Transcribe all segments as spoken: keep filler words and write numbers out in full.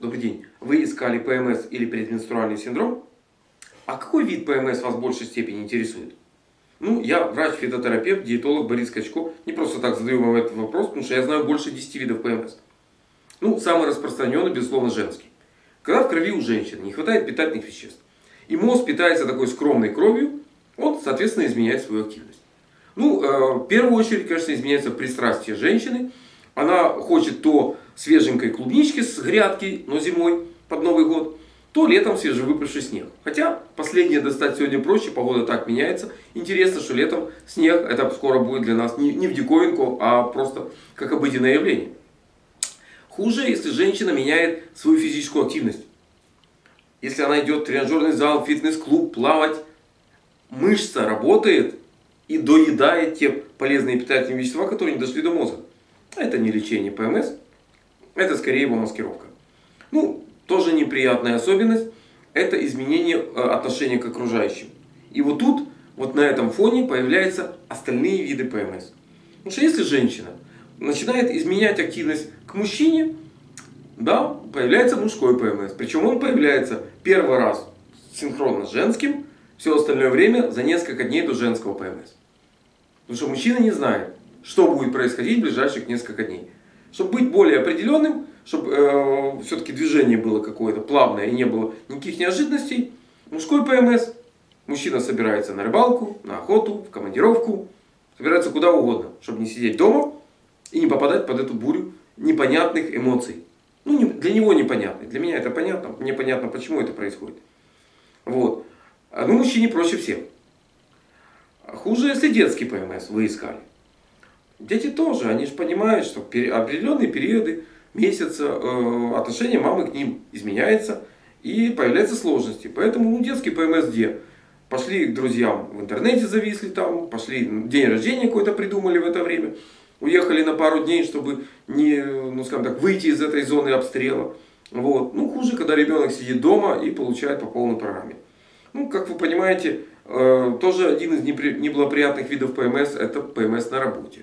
Добрый день. Вы искали ПМС или предменструальный синдром? А какой вид ПМС вас в большей степени интересует? Ну, я врач-фитотерапевт, диетолог Борис Качко. Не просто так задаю вам этот вопрос, потому что я знаю больше десяти видов ПМС. Ну, самый распространенный, безусловно, женский. Когда в крови у женщины не хватает питательных веществ, и мозг питается такой скромной кровью, он, соответственно, изменяет свою активность. Ну, э, в первую очередь, конечно, изменяется пристрастие женщины. Она хочет то свеженькой клубнички с грядки, но зимой, под Новый год, то летом свежевыпавший снег. Хотя последнее достать сегодня проще, погода так меняется. Интересно, что летом снег, это скоро будет для нас не, не в диковинку, а просто как обыденное явление. Хуже, если женщина меняет свою физическую активность. Если она идет в тренажерный зал, фитнес-клуб, плавать, мышца работает и доедает те полезные питательные вещества, которые не дошли до мозга. Это не лечение ПМС, это скорее его маскировка. Ну, тоже неприятная особенность, это изменение отношения к окружающим. И вот тут, вот на этом фоне появляются остальные виды ПМС. Потому что если женщина начинает изменять активность к мужчине, да, появляется мужской ПМС. Причем он появляется первый раз синхронно с женским, все остальное время за несколько дней до женского ПМС. Потому что мужчина не знает, что будет происходить в ближайших несколько дней. Чтобы быть более определенным, чтобы э, все-таки движение было какое-то плавное и не было никаких неожиданностей, мужской ПМС, мужчина собирается на рыбалку, на охоту, в командировку, собирается куда угодно, чтобы не сидеть дома и не попадать под эту бурю непонятных эмоций. Ну, не, для него непонятных, для меня это понятно, мне понятно, почему это происходит. Вот. Ну, мужчине проще всех. Хуже, если детский ПМС вы искали. Дети тоже, они же понимают, что в определенные периоды месяца э, отношение мамы к ним изменяется и появляются сложности. Поэтому ну, детский ПМС где? Пошли к друзьям в интернете зависли там, пошли день рождения какой-то придумали в это время. Уехали на пару дней, чтобы не, ну, скажем так, выйти из этой зоны обстрела. Вот. Ну, хуже, когда ребенок сидит дома и получает по полной программе. Ну, как вы понимаете, э, тоже один из неблагоприятных видов ПМС – это ПМС на работе.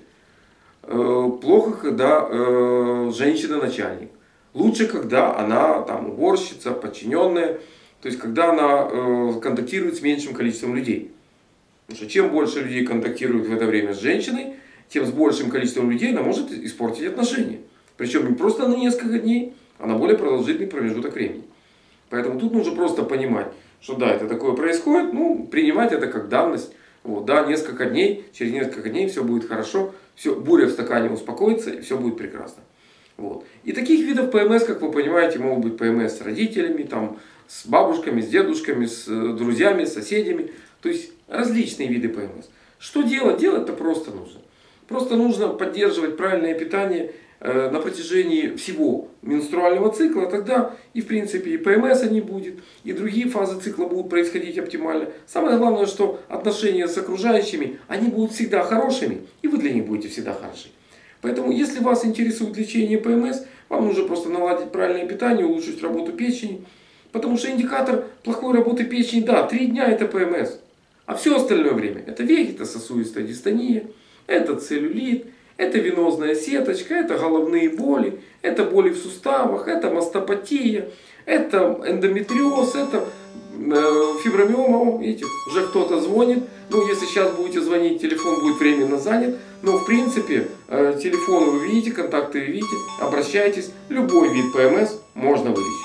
Э, плохо, когда э, женщина начальник. Лучше, когда она там уборщица, подчиненная. То есть, когда она э, контактирует с меньшим количеством людей. Потому что чем больше людей контактирует в это время с женщиной, тем с большим количеством людей она может испортить отношения. Причем не просто на несколько дней, а на более продолжительный промежуток времени. Поэтому тут нужно просто понимать, что да, это такое происходит, ну, принимать это как данность. Вот, да, несколько дней, через несколько дней все будет хорошо, все, буря в стакане успокоится и все будет прекрасно. Вот. И таких видов ПМС, как вы понимаете, могут быть ПМС с родителями, там, с бабушками, с дедушками, с друзьями, с соседями. То есть различные виды ПМС. Что делать? Делать-то просто нужно. Просто нужно поддерживать правильное питание э, на протяжении всего менструального цикла. Тогда и в принципе и ПМС не будет, и другие фазы цикла будут происходить оптимально. Самое главное, что отношения с окружающими, они будут всегда хорошими, и вы для них будете всегда хороши. Поэтому, если вас интересует лечение ПМС, вам нужно просто наладить правильное питание, улучшить работу печени. Потому что индикатор плохой работы печени, да, три дня это ПМС. А все остальное время это вегетососудистая дистония, это целлюлит, это венозная сеточка, это головные боли, это боли в суставах, это мастопатия, это эндометриоз, это э, фибромиома. Видите, уже кто-то звонит. Ну, если сейчас будете звонить, телефон будет временно занят. Но, в принципе, э, телефон вы видите, контакты вы видите, обращайтесь. Любой вид ПМС можно вылечить.